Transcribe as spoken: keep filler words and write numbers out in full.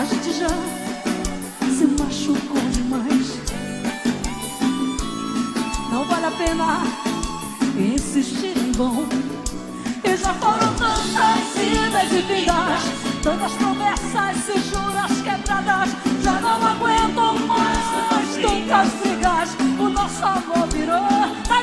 A gente já se machucou demais. Não vale a pena insistir em vão. E já foram tantas idas e vindas, tantas promessas e juras quebradas. Já não aguento mais tantas brigas. O nosso amor virou